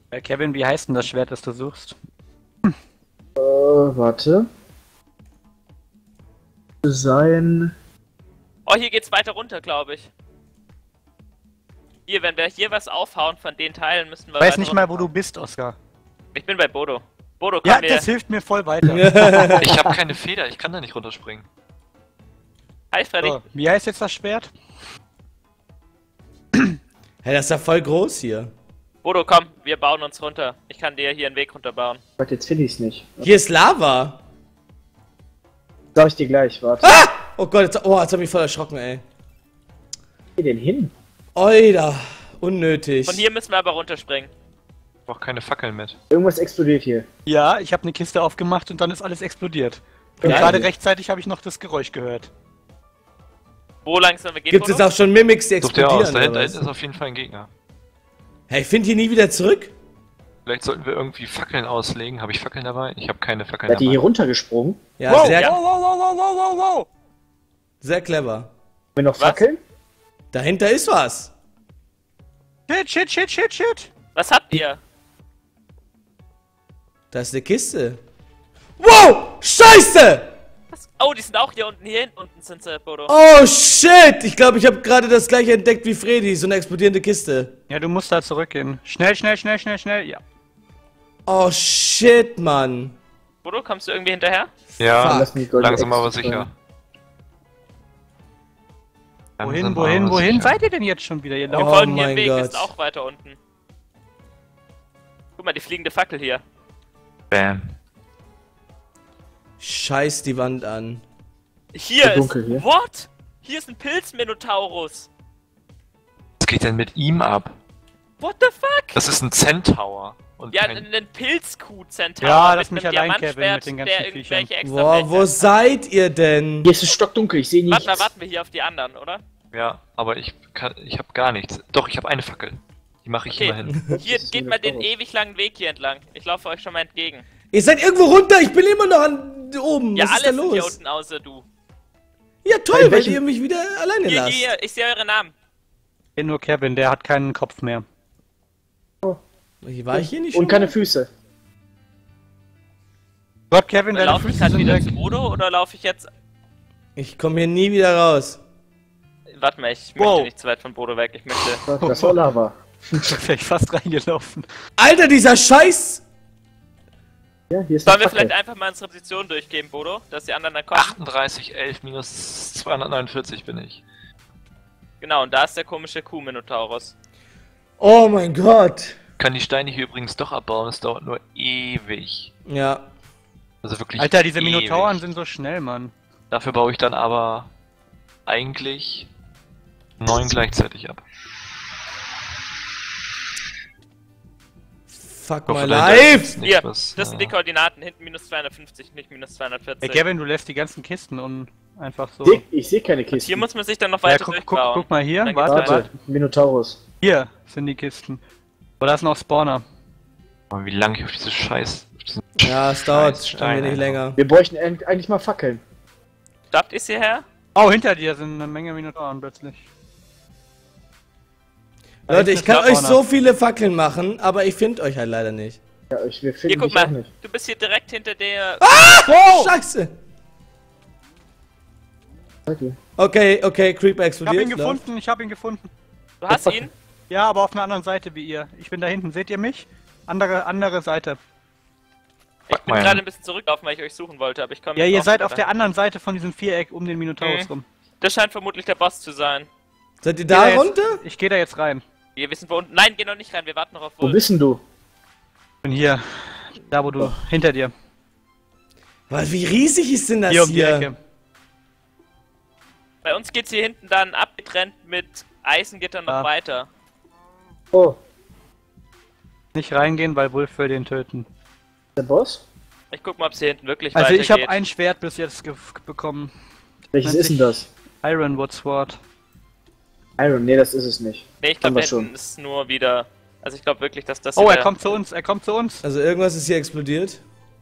Kevin, wie heißt denn das Schwert, das du suchst? Warte. Sein. Oh, hier geht's weiter runter, glaube ich. Hier, wenn wir hier was aufhauen von den Teilen, müssen wir Ich weiß weiter nicht mal, wo runter. du bist, Oskar. Ich bin bei Bodo. Bodo, komm Ja, wir. das hilft mir voll weiter. Ich habe keine Feder, ich kann da nicht runterspringen. Hi, Freddy. So, wie heißt jetzt das Schwert? Hey, das ist ja voll groß hier. Bodo, komm, wir bauen uns runter. Ich kann dir hier einen Weg runterbauen. Warte, jetzt finde ich es nicht. Hier ist Lava. Sag ich dir gleich, warte. Ah! Oh Gott, jetzt hab ich mich voll erschrocken, ey. Wo geht denn hin? Oida, unnötig. Von hier müssen wir aber runterspringen. Ich brauch keine Fackeln mit. Irgendwas explodiert hier. Ja, ich habe eine Kiste aufgemacht und dann ist alles explodiert. Und Ja, gerade gut. rechtzeitig habe ich noch das Geräusch gehört. Wo lang sollen wir gehen, Gibt es Bodo? auch schon Mimics, die Such dir aus, explodieren, da oder hinten was? ist auf jeden Fall ein Gegner. Hey, ich finde hier nie wieder zurück. Vielleicht sollten wir irgendwie Fackeln auslegen. Habe ich Fackeln dabei? Ich habe keine Fackeln Seid ihr dabei. hier runtergesprungen? Ja, wow, sehr, ja. wow, wow, wow, wow, wow, wow. sehr clever. Haben wir noch Fackeln? Dahinter ist was. Shit, shit, shit, shit, shit. Was habt ihr? Da ist eine Kiste. Wow! Scheiße! Was? Oh, die sind auch hier unten. Hier unten sind sie, Bodo. Oh shit! Ich glaube, ich habe gerade das gleiche entdeckt wie Freddy, so eine explodierende Kiste. Ja, du musst da zurückgehen. Schnell, schnell, schnell, schnell, schnell. Ja. Oh shit, Mann. Bodo, kommst du irgendwie hinterher? Ja, Lass mich goldene langsam aber Äxte sicher. fallen. Wohin, Langsam wohin, aber wohin sicher. seid ihr denn jetzt schon wieder? Ihr Wir Oh lauft folgen hier mein im Weg, Gott. ist auch weiter unten. Guck mal, die fliegende Fackel hier. Bam. Scheiß die Wand an. Hier So ist... dunkel hier. What? Hier ist ein Pilzminotaurus. Was geht denn mit ihm ab? What the fuck? Das ist ein Centaur. Und Ja, kein... ein Pilzkuh-Centaur Ja, lass mit mich einem allein, Kevin, mit Diamantschwert, den ganzen der irgendwelche Viechern. extra Boah, wo Fähigkeiten seid ihr denn? Hier ist es stockdunkel, ich sehe hat. nichts. Warten wir hier auf die anderen, oder? Ja, aber ich habe gar nichts. Doch, ich habe eine Fackel. Die mache ich Okay. immer hin. Hier, Das ist geht ein mal den Minotaurus. ewig langen Weg hier entlang. Ich laufe euch schon mal entgegen. Ihr seid irgendwo runter, ich bin immer noch an oben. Ja, Was ist da alle sind hier los? unten außer du. Ja, toll, In weil welchem- ihr mich wieder alleine Hier, lasst. hier, ich sehe eure Namen. nur Kevin, der hat keinen Kopf mehr. War ich hier nicht schon? Und keine Füße. Gott, Kevin, deine Laufe ich Füße gerade sind wieder weg. zu Bodo oder laufe ich jetzt... Ich komme hier nie wieder raus. Warte mal, ich Wow. möchte nicht zu weit von Bodo weg. Ich möchte... Das war Lava. Wäre ich fast reingelaufen. Alter, dieser Scheiß! Ja, hier ist Sollen eine wir Fackel. vielleicht einfach mal unsere Position durchgeben, Bodo? Dass die anderen dann kommen? 38, 11 minus 249 bin ich. Genau, und da ist der komische Kuh-Minotaurus. Oh mein Gott. Kann die Steine hier übrigens doch abbauen, es dauert nur ewig. Ja. Also wirklich Alter, diese ewig. Minotauren sind so schnell, Mann. Dafür baue ich dann aber eigentlich 9 gleichzeitig ab. Fuck Ich hoffe, my dahinter ist life! jetzt nichts, Hier, was, das sind die Koordinaten. Hinten minus 250, nicht minus 240. Ey, Kevin, du lässt die ganzen Kisten und einfach so. Ich sehe keine Und Kisten. hier muss man sich dann noch Ja, weiter guck, durchbauen. guck mal hier, Dann warte, geht's warte. Warte, Minotaurus. Hier sind die Kisten. Aber da ist noch Spawner. Aber wie lange ich auf diese Scheiß... Auf diesen Ja, es dauert Scheiß ein Stein wenig einfach- länger. Wir bräuchten eigentlich mal Fackeln. Stoppt ihr hierher? Oh, hinter dir sind eine Menge Minotauren plötzlich. Da Leute, hinten ich ist kann der euch Spawner. so viele Fackeln machen, aber ich finde euch halt leider nicht. Ja, wir Hier, finden guck dich auch mal. nicht. Du bist hier direkt hinter der... Scheiße! Seid ihr? Okay, Creeper Ich hab explodiert. ihn gefunden, ich hab ihn gefunden. Du hast ihn? Ja, aber auf einer anderen Seite wie ihr. Ich bin da hinten, seht ihr mich? Andere Seite. Ich bin Mann. gerade ein bisschen zurückgelaufen, weil ich euch suchen wollte, aber ich komme Ja, jetzt ihr auch seid wieder auf der rein. anderen Seite von diesem Viereck um den Minotaurus Mhm. rum. Das scheint vermutlich der Boss zu sein. Seid ihr Geh da jetzt- runter? Ich gehe da jetzt rein. Wir wissen wo unten... Nein, geh noch nicht rein, wir warten noch auf Wo Wolf. bist denn du? Ich bin hier. Da, wo du. Hinter dir. Was, wie riesig ist denn das Hier um die hier? Ecke. Bei uns geht's hier hinten dann abgetrennt mit Eisengittern noch Ah. weiter. Oh, Nicht reingehen, weil Wolf will den töten. der Boss? Ich guck mal, ob es hier hinten wirklich Also ich weitergeht. habe ein Schwert bis jetzt bekommen. Welches Nennt ist denn sich das? Ironwood Sword. Iron, nee, das ist es nicht. Nee, ich Haben glaube, wir schon. hinten ist nur wieder... Also ich glaube wirklich, dass das Oh, hier er der- kommt zu uns, er kommt zu uns. Also irgendwas ist hier explodiert.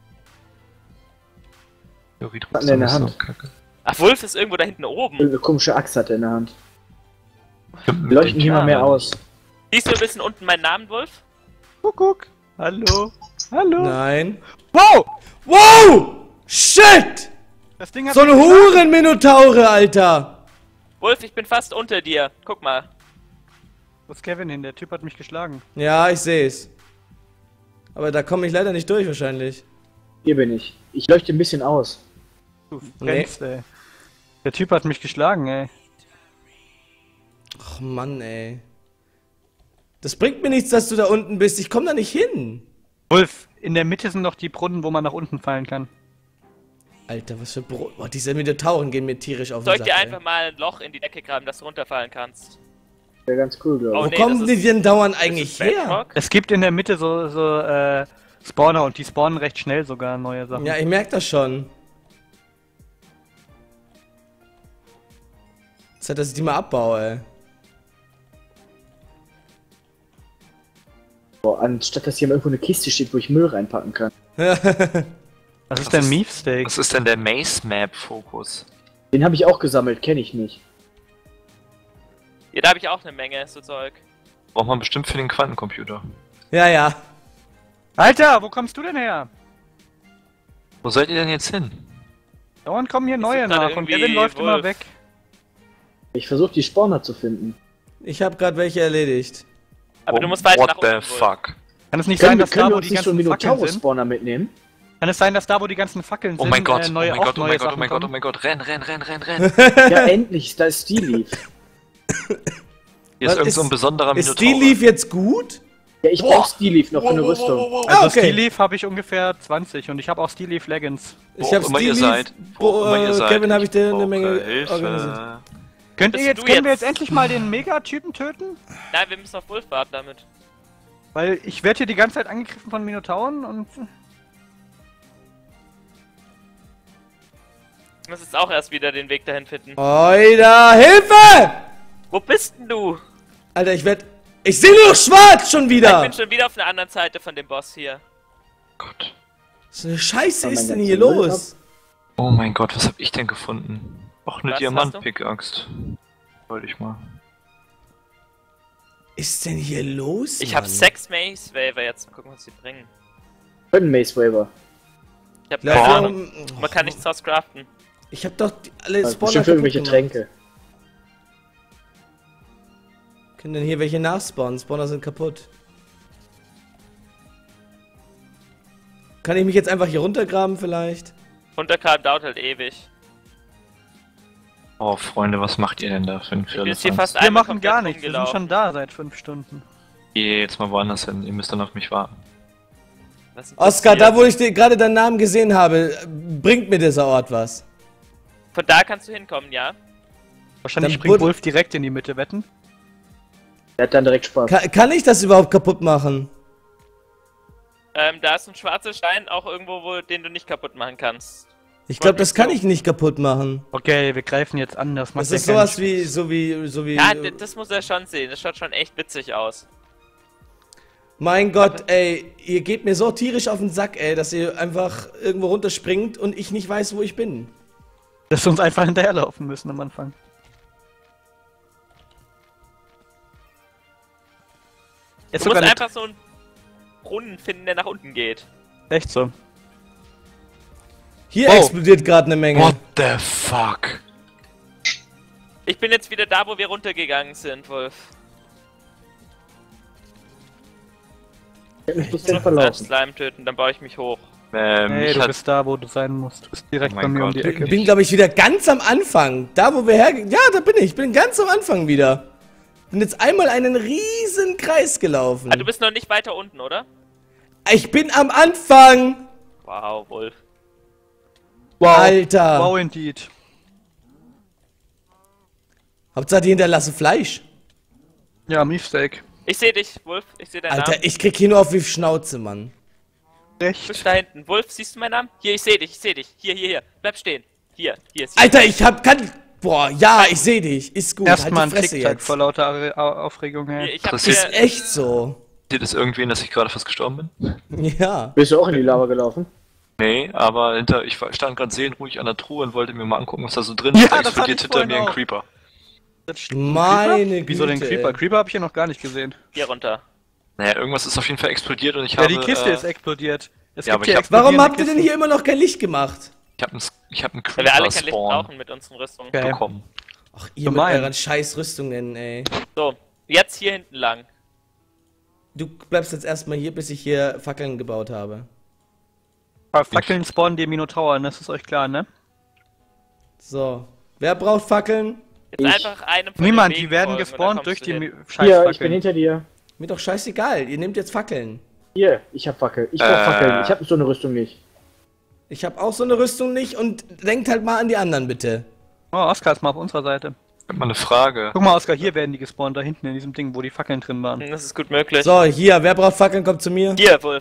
Theorie Hat er in der ist so Hand. kacke. Ach, Wolf ist irgendwo da hinten oben. Irgendeine komische Axt hat er in der Hand. Stimmt, mit Wir leuchten den hier mal mehr Kernen. aus. Siehst du ein bisschen unten meinen Namen, Wolf? Guck. Hallo? Hallo? Nein. Wow! Wow! Shit! Das Ding hat So eine mich geschlagen. Huren-Minotaure, Alter! Wolf, ich bin fast unter dir. Guck mal. Wo ist Kevin hin? Der Typ hat mich geschlagen. Ja, ich seh's. Aber da komme ich leider nicht durch, wahrscheinlich. Hier bin ich. Ich leuchte ein bisschen aus. Du brennst, ey. Der Typ hat mich geschlagen, ey. Ach Mann, ey. Das bringt mir nichts, dass du da unten bist. Ich komme da nicht hin. Wolf, in der Mitte sind noch die Brunnen, wo man nach unten fallen kann. Alter, was für Brot. Boah, diese Minotauren gehen mir tierisch auf den Soll ich Sack, dir ey. einfach mal ein Loch in die Decke graben, dass du runterfallen kannst? Wäre ganz cool, glaube ich. Oh, Wo nee, kommen das die ist- denn dauernd eigentlich her? Bedrock? Es gibt in der Mitte so Spawner und die spawnen recht schnell sogar neue Sachen. Ja, ich merk das schon. Zeit, dass ich die mal abbaue, Boah, anstatt dass hier mal irgendwo eine Kiste steht, wo ich Müll reinpacken kann. ey. Was ist denn Beefsteak? Was ist denn der Maze-Map-Fokus? Den habe ich auch gesammelt, kenne ich nicht. Ja, da habe ich auch eine Menge so Zeug. Braucht man bestimmt für den Quantencomputer. Ja, ja. Alter, wo kommst du denn her? Wo seid ihr denn jetzt hin? Dauernd kommen hier neue sind gerade nach und irgendwie Kevin läuft immer Wolf. weg. Ich versuche die Spawner zu finden. Ich habe gerade welche erledigt. Aber Oh, du musst weiter what nach unten. the Wolf. fuck? Kann es nicht sein, Können, dass können da, wir wo uns die nicht so einen ganzen Fackeln sind? Minotaurus-Spawner mitnehmen? Kann es sein, dass da, wo die ganzen Fackeln Oh sind, mein Gott, neue, oh mein Gott, oh neue mein Gott, oh Sachen mein Gott, oh kommen? mein Gott, renn, renn, renn, renn, renn. Ja, endlich, da ist Steel Leaf. Hier ist Was irgend so ein besonderer Ist Minotaur. die Leaf jetzt gut? Ja, ich brauch Steel Leaf noch für eine Rüstung. Also Ah, okay. Steel Leaf habe ich ungefähr 20 und ich habe auch Steel Leaf Leggings. Ich Wo habe auch immer ihr seid. Wo auch immer ihr seid. Kevin habe ich dir eine brauche Menge Hilfe. organisiert. Können Bist wir du jetzt jetzt- endlich mal den Megatypen töten? Nein, wir müssen auf Wolf warten damit. Weil ich werde hier die ganze Zeit angegriffen von Minotauren und... Ich muss jetzt auch erst wieder den Weg dahin finden. Oida, Hilfe! Wo bist denn du? Alter, ich sehe nur noch schwarz schon Ich wieder! bin schon wieder auf der anderen Seite von dem Boss hier. Gott. Was für eine Scheiße Oh, ist mein denn hier ganzer Müll los? Oh mein Gott, was hab ich denn gefunden? Och, eine Was hast Diamant-Pickaxe. Wollte ich mal. Ist denn hier los? Ich Mann? habe 6 Maze Waver jetzt. Mal gucken, was sie bringen. Können Maze Waver. Ich hab Ja, keine Boah. Ahnung. Man kann nichts draus craften. Ich hab doch alle Also Spawner bestimmt für irgendwelche kaputt gemacht. Tränke. Können denn hier welche nachspawnen? Spawner sind kaputt. Kann ich mich jetzt einfach hier runtergraben vielleicht? Runtergraben dauert halt ewig. Oh, Freunde, was macht ihr denn da für ein Ich bin jetzt hier Firlefanz? fast Wir einmal machen gar komplett nichts, wir sind rumgelaufen. schon da seit 5 Stunden. Geht jetzt mal woanders hin, ihr müsst dann auf mich warten. Was ist Oskar, passiert? da wo ich gerade deinen Namen gesehen habe, bringt mir dieser Ort was. Von da kannst du hinkommen, ja? Wahrscheinlich Dann springt wurde- Wolf direkt in die Mitte, wetten? Der hat dann direkt Spaß. Kann ich das überhaupt kaputt machen? Da ist ein schwarzer Stein auch irgendwo, den du nicht kaputt machen kannst. Ich glaube, Wollte das ich kann so. ich nicht kaputt machen. Okay, wir greifen jetzt an, das macht Das ja ist keinen sowas Spaß. wie. Ja, das muss er schon sehen. Das schaut schon echt witzig aus. Mein Gott, ey, ihr geht mir so tierisch auf den Sack, ey, dass ihr einfach irgendwo runterspringt und ich nicht weiß, wo ich bin. Dass wir uns einfach hinterherlaufen müssen am Anfang. Du Ist musst sogar eine- einfach so einen Brunnen finden, der nach unten geht. Echt so. Hier Oh. explodiert gerade eine Menge. What the fuck? Ich bin jetzt wieder da, wo wir runtergegangen sind, Wolf. Ich hab mich bloß Ich muss den noch einen verlaufen. Slime töten, dann baue ich mich hoch. Hey, ich du hat, bist da, wo du sein musst. Du bist direkt Oh bei mein mir um Gott. die Ich Ecke. bin, glaube ich, wieder ganz am Anfang. Da, wo wir Ja, da bin ich. Ich bin ganz am Anfang wieder. Bin jetzt einmal einen riesen Kreis gelaufen. Ah, du bist noch nicht weiter unten, oder? Ich bin am Anfang! Wow, Wolf. Wow. Alter. Wow, indeed. Hauptsache, die hinterlassen Fleisch. Ja, Beefsteak. Ich sehe dich, Wolf. Ich sehe deinen Alter, Namen. ich krieg hier nur auf wie Schnauze, Mann. Du bist Recht. da hinten. Wolf, siehst du meinen Namen? Hier, ich sehe dich, ich sehe dich. Hier. Bleib stehen. Hier. Alter, Boah, ja, ich sehe dich. Ist gut. Erstmal ein halt die Fresse Tick-Tack jetzt. vor lauter Aufregung her. Hier, ich hab Das Ist hier... echt so. sieht es irgendwen, dass ich gerade fast gestorben bin? Ja. Bist du auch in die Lava gelaufen? Nee, aber ich stand gerade seelenruhig an der Truhe und wollte mir mal angucken, was da so drin Ja, ist. Da das hatte explodiert ich hinter vorhin mir ein auch. Creeper. Meine Güte. Wieso den Creeper? ey. Creeper habe ich hier noch gar nicht gesehen. Hier runter. Naja, irgendwas ist auf jeden Fall explodiert und ich Ja, habe... die Kiste ist explodiert. Es ja, gibt aber hier ich hab- Warum explodierende habt ihr denn Kisten. hier immer noch kein Licht gemacht? ich hab einen Weil wir alle kein Licht Creeper-Spawn brauchen mit unseren Rüstungen. Okay. bekommen. Ach, ihr mit Gemein. euren scheiß Rüstungen, ey. So, jetzt hier hinten lang. Du bleibst jetzt erstmal hier, bis ich hier Fackeln gebaut habe. Aber Fackeln spawnen die Minotauren, das ist euch klar, ne? So. Wer braucht Fackeln? Jetzt Ich. einfach einem von Niemand, den die Wegen werden folgen und gespawnt dann durch kommst du die hin. Hier, ich bin Scheißfackeln. hinter dir. Mir doch scheißegal, ihr nehmt jetzt Fackeln. Hier, ich hab Fackel. Ich brauch Fackeln. Ich hab so eine Rüstung nicht. Ich habe auch so eine Rüstung nicht und denkt halt mal an die anderen, bitte. Oh, Oskar ist mal auf unserer Seite. Ich hab mal eine Frage. Guck mal, Oskar, hier werden die gespawnt, da hinten in diesem Ding, wo die Fackeln drin waren. Das ist gut möglich. So, hier, wer braucht Fackeln, kommt zu mir. Hier, Wolf.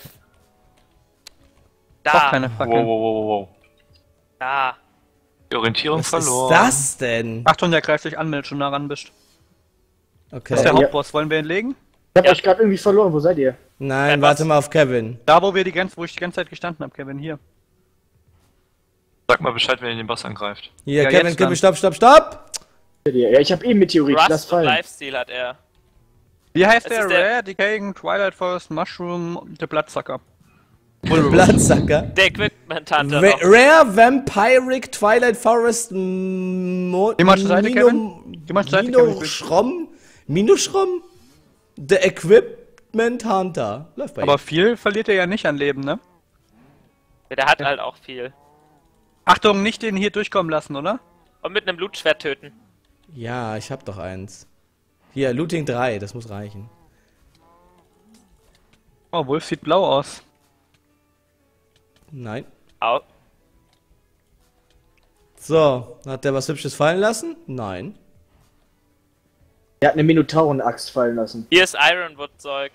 Auch Da, keine Wow, Fackeln. wow, wow, wow. da. Die Orientierung Was verloren. ist das denn? Achtung, der greift dich an, wenn du schon nah ran bist. Okay. Das ist der Ja. Hauptboss, wollen wir ihn legen? Ich hab Ja. euch gerade irgendwie verloren. Wo seid ihr? Nein, was? warte mal auf Kevin. Da, wo ich die ganze Zeit gestanden habe, Kevin, hier. Sag mal Bescheid, wenn ihr den Boss angreift. Hier, Ja, Kevin, jetzt Kevin, dann. stopp, stopp, stopp! Hinter dir. Ja, ich hab eh Meteorit. Lass Rust und fallen. Lifesteal hat er. Wie heißt Es der? ist der- Rare, Decaying, Twilight Forest, Mushroom, der Bloodsucker. Blattsacker. Der Equipment Hunter Ra noch. Rare, Vampiric, Twilight Forest, Geh mal zur Seite, Kevin. Geh mal zur Seite, Kevin. Minoschrom? The Equipment Hunter. Läuft bei Aber ihm. viel verliert er ja nicht an Leben, ne? Der hat halt auch viel. Achtung, nicht den hier durchkommen lassen, oder? Und mit einem Blutschwert töten. Ja, ich hab doch eins. Hier, Looting 3, das muss reichen. Oh, Wolf sieht blau aus. Nein. Au. So, hat der was Hübsches fallen lassen? Nein. Er hat eine Minotauren-Axt fallen lassen. Hier ist Ironwood-Zeug.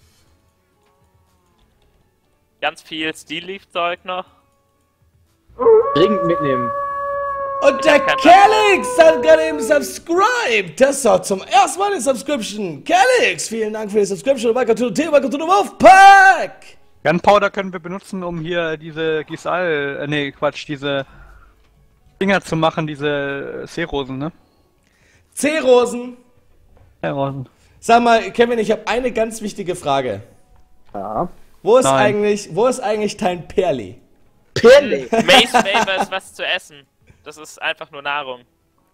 Ganz viel Steel-Leaf-Zeug noch. Dringend mitnehmen. Und der kein Calix hat gerade eben subscribed. Das ist doch zum ersten Mal eine Subscription. Calix, vielen Dank für die Subscription. Welcome to the team, welcome to the Wolfpack. Gunpowder können wir benutzen, um hier diese Gisal, diese Dinger zu machen, diese Seerosen, ne? C-Rosen. Seerosen. Sag mal, Kevin, ich habe eine ganz wichtige Frage. Ja. Wo ist Nein. eigentlich dein Perli? Perle. Mace Flavor ist was zu essen. Das ist einfach nur Nahrung.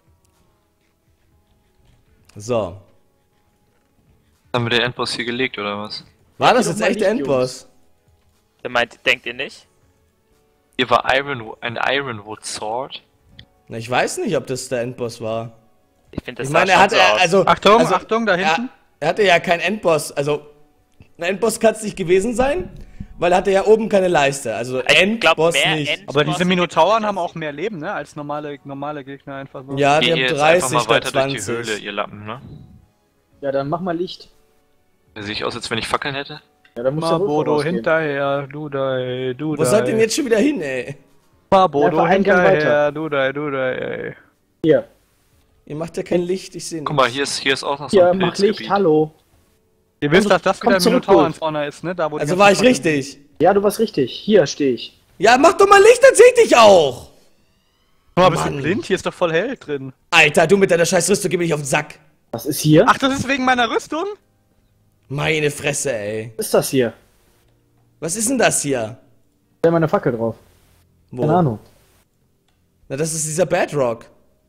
So. Haben wir den Endboss hier gelegt, oder was? War das doch jetzt mal echt der Licht, Endboss? Der meint, denkt ihr nicht? Hier war ein Ironwood Sword. Na, ich weiß nicht, ob das der Endboss war. Ich finde, das Ich meine, sah er schon hatte, so aus. Achtung, also, Achtung, da hinten. Er hatte ja keinen Endboss, also ein Endboss kann es nicht gewesen sein, weil er hatte ja oben keine Leiste, also Ich glaub, Endboss mehr nicht. End- Aber diese Bosse Minotauren gibt's haben nicht. auch mehr Leben, ne? Als normale Gegner einfach so. Ja, die Geht haben jetzt 30 einfach mal statt weiter durch die 20. Höhle, ihr Lappen, ne? Ja, dann mach mal Licht. Da sehe ich aus, als wenn ich Fackeln hätte. Ja, dann muss der Wolf Mabodo rausgehen. hinterher, Dudai, Dudai. Wo seid ihr denn jetzt schon wieder hin, ey? Mabodo Einfach einen Gang hinterher, Dudai, Dudai, ey. Hier. Ihr macht ja kein Licht, ich sehe Guck nicht. mal, hier ist auch noch so Hier, ein mach Licht. Pilzgebiet. Hallo. Ihr wisst, dass das Komm wieder ein zurück, Minotauren-Spawner ist, ne? Da, wo die Also ganzen war ich Fackeln- richtig. Ja, du warst richtig. Hier stehe ich. Ja, mach doch mal Licht, dann seh ich dich auch! Guck mal, bist du Mann. blind? Hier ist doch voll hell drin. Alter, du mit deiner scheiß Rüstung, geh mir nicht auf den Sack. Was ist hier? Ach, das ist wegen meiner Rüstung? Meine Fresse, ey. Was ist das hier? Was ist denn das hier? Da ist meine Fackel drauf. Wo? Keine Ahnung. Na, das ist dieser Bedrock.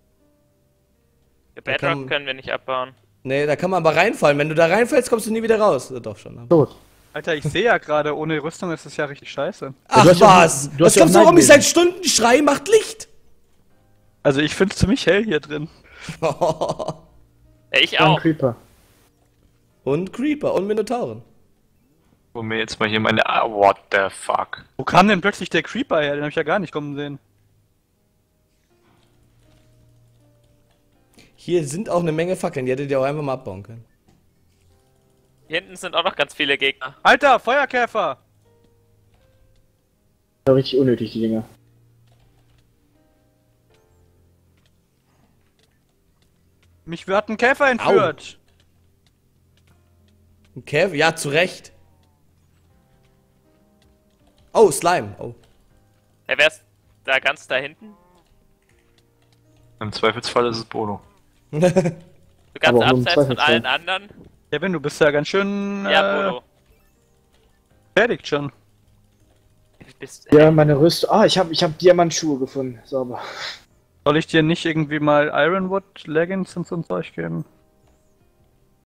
Der Da kann- Bedrock können wir nicht abbauen. Nee, da kann man aber reinfallen. Wenn du da reinfällst, kommst du nie wieder raus. Ja, doch schon. Tot. Alter, ich sehe ja gerade, ohne Rüstung ist es ja richtig scheiße. Ach du hast ja- was! du Was hast ja glaubst du, auch warum ich Night seit Stunden schrei, macht Licht? Also ich finde es ziemlich hell hier drin. Ich Ein auch. Creeper. Und Creeper und Minotauren. Wo mir jetzt mal hier meine... Ah, what the fuck? Wo kam denn plötzlich der Creeper her? Den habe ich ja gar nicht kommen sehen. Hier sind auch eine Menge Fackeln, die hättet ihr auch einfach mal abbauen können. Hier hinten sind auch noch ganz viele Gegner. Alter, Feuerkäfer! Das ist richtig unnötig, die Dinger. Mich wird ein Käfer entführt. Ein Kev? Ja, zu Recht. Oh, Slime. Oh. Wer wär's da ganz da hinten? Im Zweifelsfall ist es Bono. Du ganz Aber auch nur im abseits von Zweifelsfall. allen anderen? Kevin, du bist ja ganz schön... Ja, Bodo. fertigt schon. Ja, meine Rüstung. Ah, ich hab Diamantschuhe gefunden. Sauber. Soll ich dir nicht irgendwie mal Ironwood Leggings und so ein Zeug geben?